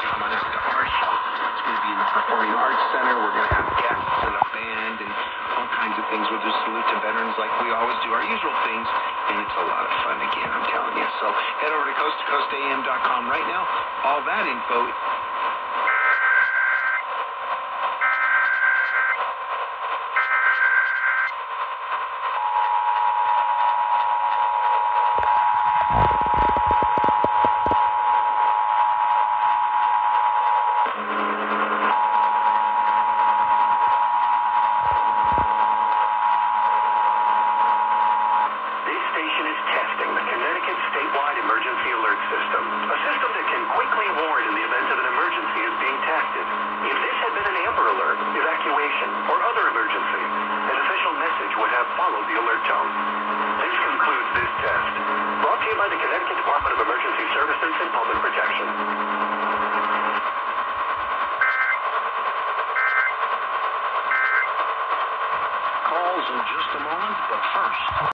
Come on out to our show. It's going to be in the Performing Arts Center. We're going to have guests and a band and all kinds of things. We'll do salute to veterans like we always do, our usual things, and it's a lot of fun again, I'm telling you. So head over to coasttocoastam.com right now. All that info. Emergency alert system, a system that can quickly warn in the event of an emergency is being tested. If this had been an Amber Alert, evacuation, or other emergency, an official message would have followed the alert tone. This concludes this test. Brought to you by the Connecticut Department of Emergency Services and Public Protection. Calls in just a moment, but first...